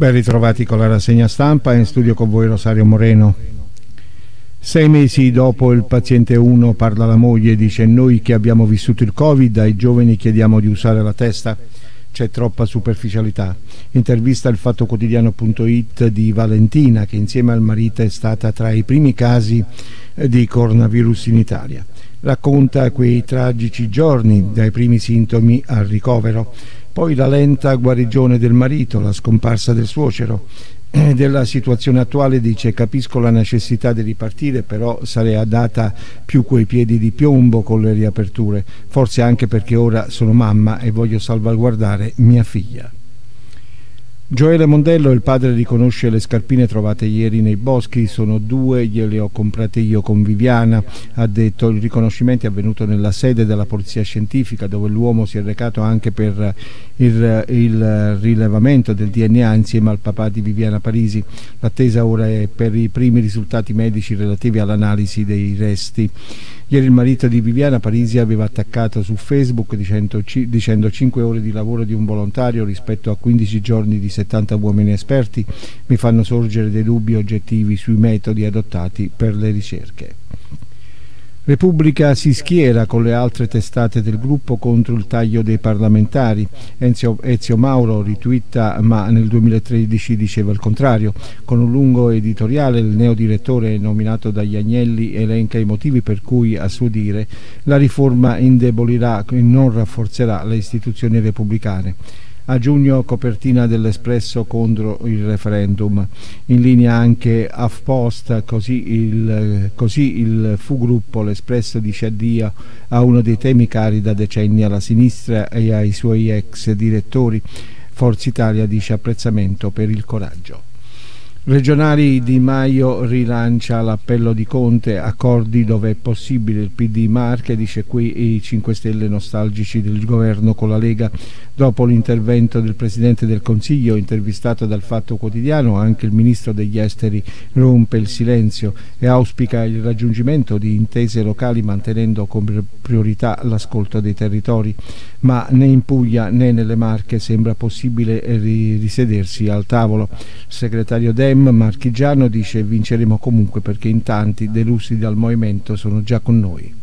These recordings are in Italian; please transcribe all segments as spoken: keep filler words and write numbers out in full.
Ben ritrovati con la rassegna stampa, in studio con voi Rosario Moreno. Sei mesi dopo il paziente uno parla la moglie e dice: noi che abbiamo vissuto il Covid, ai giovani chiediamo di usare la testa, c'è troppa superficialità. Intervista al Fatto Quotidiano punto it di Valentina, che insieme al marito è stata tra i primi casi di coronavirus in Italia. Racconta quei tragici giorni, dai primi sintomi al ricovero, poi la lenta guarigione del marito, la scomparsa del suocero. Eh, della situazione attuale dice: capisco la necessità di ripartire, però sarei andata più coi piedi di piombo con le riaperture, forse anche perché ora sono mamma e voglio salvaguardare mia figlia. Gioele Mondello, il padre, riconosce le scarpine trovate ieri nei boschi, sono due, gliele ho comprate io con Viviana, ha detto. Il riconoscimento è avvenuto nella sede della polizia scientifica, dove l'uomo si è recato anche per il, il rilevamento del D N A insieme al papà di Viviana Parisi. L'attesa ora è per i primi risultati medici relativi all'analisi dei resti. Ieri il marito di Viviana Parisi aveva attaccato su Facebook dicendo, dicendo cinque ore di lavoro di un volontario rispetto a quindici giorni di settanta uomini esperti mi fanno sorgere dei dubbi oggettivi sui metodi adottati per le ricerche. Repubblica si schiera con le altre testate del gruppo contro il taglio dei parlamentari. Ezio, Ezio Mauro ritwitta, ma nel duemilatredici diceva il contrario. Con un lungo editoriale il neodirettore nominato dagli Agnelli elenca i motivi per cui, a suo dire, la riforma indebolirà e non rafforzerà le istituzioni repubblicane. A giugno copertina dell'Espresso contro il referendum, in linea anche HuffPost, così il, così il Fu Gruppo, l'Espresso dice addio a uno dei temi cari da decenni alla sinistra e ai suoi ex direttori. Forza Italia dice apprezzamento per il coraggio. Regionali, Di Maio rilancia l'appello di Conte, accordi dove è possibile. Il P D Marche dice qui i cinque Stelle nostalgici del governo con la Lega. Dopo l'intervento del Presidente del Consiglio intervistato dal Fatto Quotidiano, anche il Ministro degli Esteri rompe il silenzio e auspica il raggiungimento di intese locali mantenendo come priorità l'ascolto dei territori, ma né in Puglia né nelle Marche sembra possibile risedersi al tavolo. Il segretario Dem Marchigiano dice: vinceremo comunque perché in tanti delusi dal movimento sono già con noi.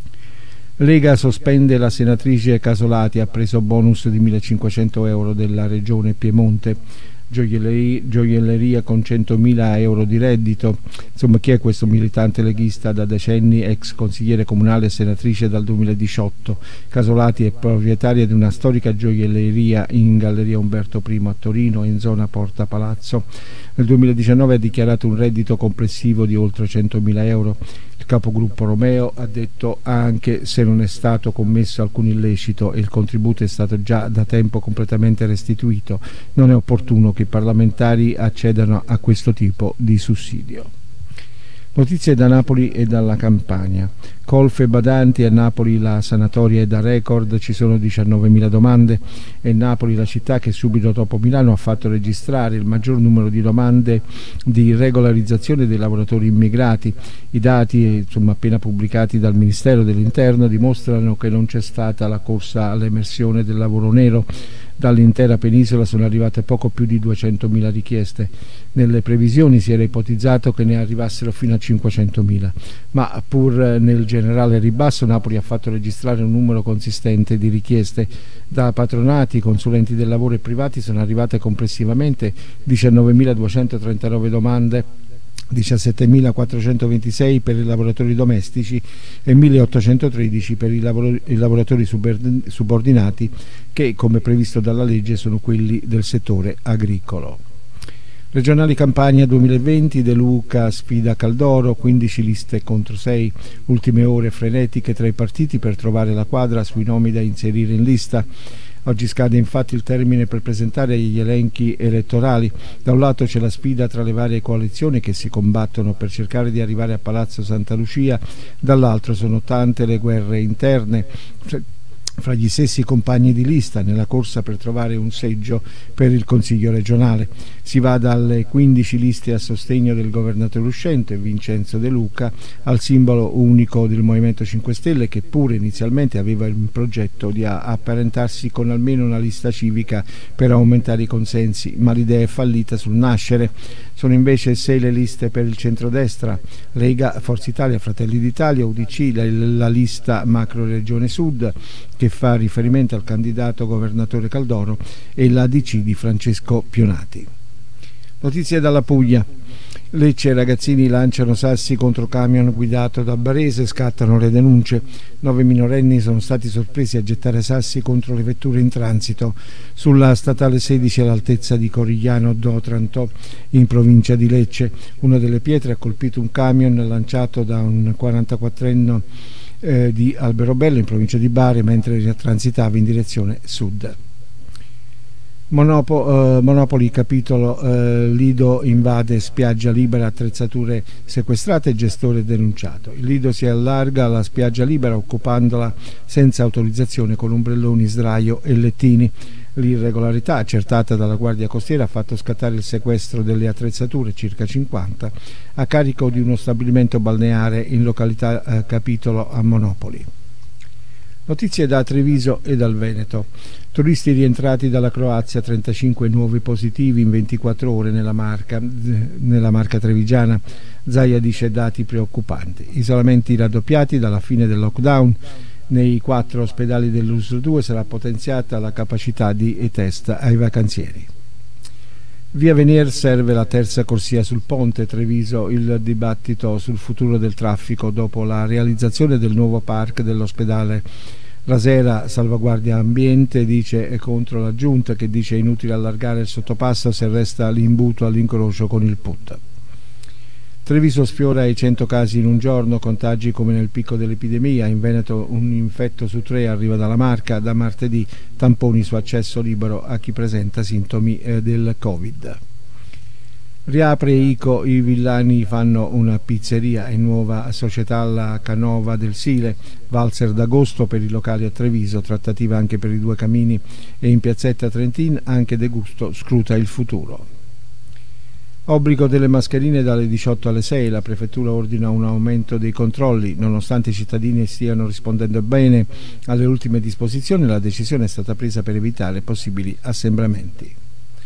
Lega sospende la senatrice Casolati, ha preso bonus di millecinquecento euro della regione Piemonte. Gioielleria, gioielleria con centomila euro di reddito. Insomma, chi è questo militante leghista da decenni, ex consigliere comunale e senatrice dal duemiladiciotto? Casolati è proprietaria di una storica gioielleria in Galleria Umberto I a Torino, in zona Porta Palazzo. Nel duemiladiciannove ha dichiarato un reddito complessivo di oltre centomila euro. Il capogruppo Romeo ha detto: anche se non è stato commesso alcun illecito e il contributo è stato già da tempo completamente restituito, non è opportuno che i parlamentari accedano a questo tipo di sussidio. Notizie da Napoli e dalla Campania. Colfe badanti, a Napoli la sanatoria è da record, ci sono diciannovemila domande e Napoli, la città che subito dopo Milano ha fatto registrare il maggior numero di domande di regolarizzazione dei lavoratori immigrati. I dati, insomma, appena pubblicati dal Ministero dell'Interno dimostrano che non c'è stata la corsa all'emersione del lavoro nero. Dall'intera penisola sono arrivate poco più di duecentomila richieste. Nelle previsioni si era ipotizzato che ne arrivassero fino a cinquecentomila, ma pur nel generale ribasso Napoli ha fatto registrare un numero consistente di richieste. Da patronati, consulenti del lavoro e privati sono arrivate complessivamente diciannovemiladuecentotrentanove domande, diciassettemilaquattrocentoventisei per i lavoratori domestici e milleottocentotredici per i, lavoro, i lavoratori subordinati, che come previsto dalla legge sono quelli del settore agricolo. Regionali Campania duemilaventi, De Luca sfida Caldoro, quindici liste contro sei, ultime ore frenetiche tra i partiti per trovare la quadra sui nomi da inserire in lista. Oggi scade infatti il termine per presentare gli elenchi elettorali. Da un lato c'è la sfida tra le varie coalizioni che si combattono per cercare di arrivare a Palazzo Santa Lucia, dall'altro sono tante le guerre interne fra gli stessi compagni di lista nella corsa per trovare un seggio per il Consiglio regionale. Si va dalle quindici liste a sostegno del governatore uscente Vincenzo De Luca al simbolo unico del Movimento cinque Stelle, che pure inizialmente aveva il progetto di apparentarsi con almeno una lista civica per aumentare i consensi, ma l'idea è fallita sul nascere. Sono invece sei le liste per il centrodestra: Lega, Forza Italia, Fratelli d'Italia, U D C, la, la lista Macro Regione Sud, che fa riferimento al candidato governatore Caldoro, e l'A D C di Francesco Pionati. Notizie dalla Puglia. Lecce, ragazzini lanciano sassi contro camion guidato da barese, scattano le denunce. Nove minorenni sono stati sorpresi a gettare sassi contro le vetture in transito sulla statale sedici all'altezza di Corigliano d'Otranto, in provincia di Lecce. Una delle pietre ha colpito un camion lanciato da un quarantaquattrenne eh, di Alberobello, in provincia di Bari, mentre transitava in direzione sud. Monopo, eh, Monopoli, capitolo eh, Lido invade spiaggia libera, attrezzature sequestrate, gestore denunciato. Il Lido si allarga alla spiaggia libera occupandola senza autorizzazione con ombrelloni, sdraio e lettini. L'irregolarità accertata dalla Guardia Costiera ha fatto scattare il sequestro delle attrezzature, circa cinquanta, a carico di uno stabilimento balneare in località eh, Capitolo a Monopoli. Notizie da Treviso e dal Veneto. Turisti rientrati dalla Croazia, trentacinque nuovi positivi in ventiquattro ore nella Marca, nella Marca trevigiana. Zaia dice dati preoccupanti. Isolamenti raddoppiati dalla fine del lockdown. Nei quattro ospedali dell'U S L due sarà potenziata la capacità di test ai vacanzieri. Via Venier serve la terza corsia sul ponte. Treviso, il dibattito sul futuro del traffico dopo la realizzazione del nuovo park dell'ospedale. Rasera, salvaguardia ambiente, dice è contro la giunta, che dice è inutile allargare il sottopasso se resta l'imbuto all'incrocio con il P U T. Treviso sfiora i cento casi in un giorno, contagi come nel picco dell'epidemia. In Veneto un infetto su tre arriva dalla Marca. Da martedì tamponi su accesso libero a chi presenta sintomi eh, del Covid. Riapre Ico, i villani fanno una pizzeria e nuova società alla Canova del Sile. Valzer d'agosto per i locali a Treviso, trattativa anche per i Due Camini, e in piazzetta Trentin anche De Gusto scruta il futuro. Obbligo delle mascherine dalle diciotto alle sei. La prefettura ordina un aumento dei controlli. Nonostante i cittadini stiano rispondendo bene alle ultime disposizioni, la decisione è stata presa per evitare possibili assembramenti.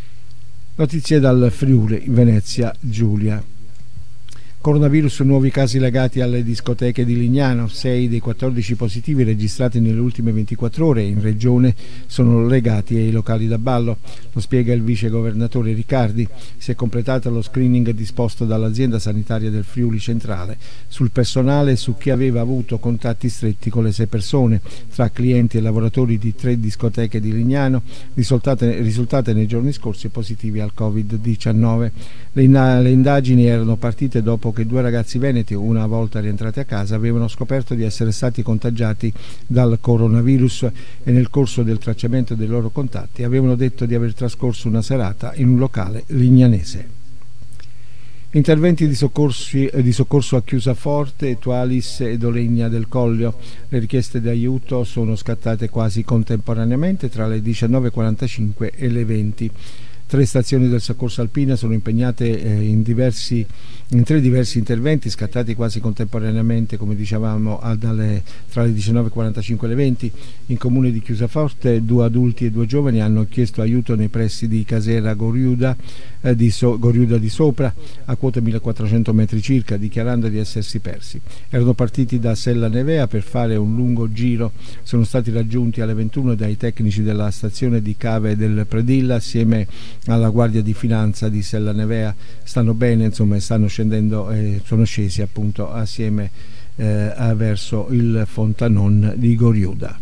Notizie dal Friuli, Venezia Giulia. Coronavirus, nuovi casi legati alle discoteche di Lignano. sei dei quattordici positivi registrati nelle ultime ventiquattro ore in regione sono legati ai locali da ballo. Lo spiega il vice governatore Riccardi. Si è completato lo screening disposto dall'azienda sanitaria del Friuli Centrale sul personale e su chi aveva avuto contatti stretti con le sei persone, tra clienti e lavoratori di tre discoteche di Lignano, risultate, risultate nei giorni scorsi positivi al Covid diciannove. Le, le indagini erano partite dopo che due ragazzi veneti, una volta rientrati a casa, avevano scoperto di essere stati contagiati dal coronavirus e nel corso del tracciamento dei loro contatti avevano detto di aver trascorso una serata in un locale lignanese. Interventi di, di soccorso a Chiusaforte, Tualis e Dolegna del Collio. Le richieste di aiuto sono scattate quasi contemporaneamente tra le diciannove e quarantacinque e le venti. Tre stazioni del soccorso alpina sono impegnate eh, in, diversi, in tre diversi interventi scattati quasi contemporaneamente, come dicevamo, a, dalle, tra le diciannove e quarantacinque e le venti. In comune di Chiusaforte due adulti e due giovani hanno chiesto aiuto nei pressi di Casera Goriuda, eh, di, so, Goriuda di Sopra, a quota millequattrocento metri circa, dichiarando di essersi persi. Erano partiti da Sella Nevea per fare un lungo giro. Sono stati raggiunti alle ventuno dai tecnici della stazione di Cave del Predilla assieme alla Guardia di Finanza di Sella Nevea. Stanno bene, insomma, e stanno scendendo, eh, sono scesi appunto assieme eh, verso il Fontanon di Goriuda.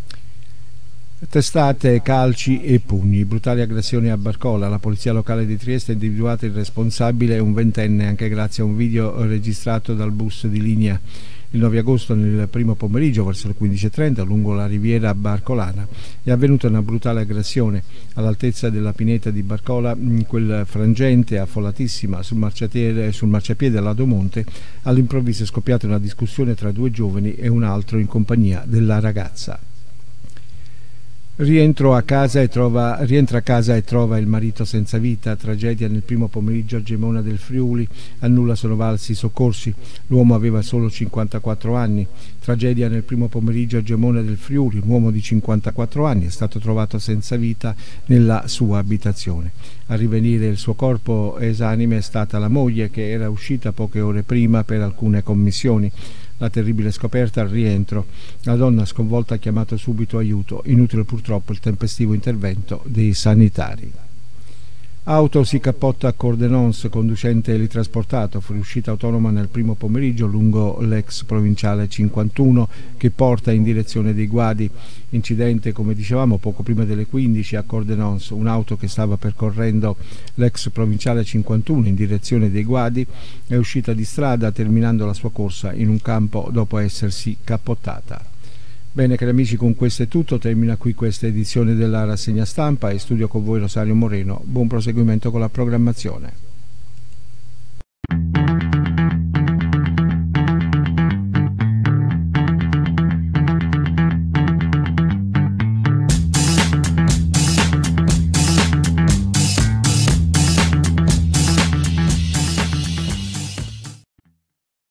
Testate, calci e pugni. Brutali aggressioni a Barcola. La polizia locale di Trieste ha individuato il responsabile, un ventenne, anche grazie a un video registrato dal bus di linea. Il nove agosto, nel primo pomeriggio, verso le quindici e trenta, lungo la riviera barcolana, è avvenuta una brutale aggressione all'altezza della pineta di Barcola. In quel frangente, affollatissima, sul marciapiede, sul marciapiede all'Adomonte, all'improvviso è scoppiata una discussione tra due giovani e un altro in compagnia della ragazza. Rientro a casa e trova, rientra a casa e trova il marito senza vita, tragedia nel primo pomeriggio a Gemona del Friuli, a nulla sono valsi i soccorsi, l'uomo aveva solo cinquantaquattro anni, tragedia nel primo pomeriggio a Gemona del Friuli, un uomo di cinquantaquattro anni è stato trovato senza vita nella sua abitazione. A rivenire il suo corpo esanime è stata la moglie che era uscita poche ore prima per alcune commissioni. La terribile scoperta al rientro. La donna sconvolta ha chiamato subito aiuto, inutile purtroppo il tempestivo intervento dei sanitari. Auto si cappotta a Cordenons, conducente elitrasportato, fuoriuscita autonoma nel primo pomeriggio lungo l'ex provinciale cinquantuno che porta in direzione dei Guadi. Incidente, come dicevamo, poco prima delle quindici a Cordenons. Un'auto che stava percorrendo l'ex provinciale cinquantuno in direzione dei Guadi è uscita di strada terminando la sua corsa in un campo dopo essersi cappottata. Bene cari amici, con questo è tutto, termina qui questa edizione della rassegna stampa e studio con voi Rosario Moreno. Buon proseguimento con la programmazione.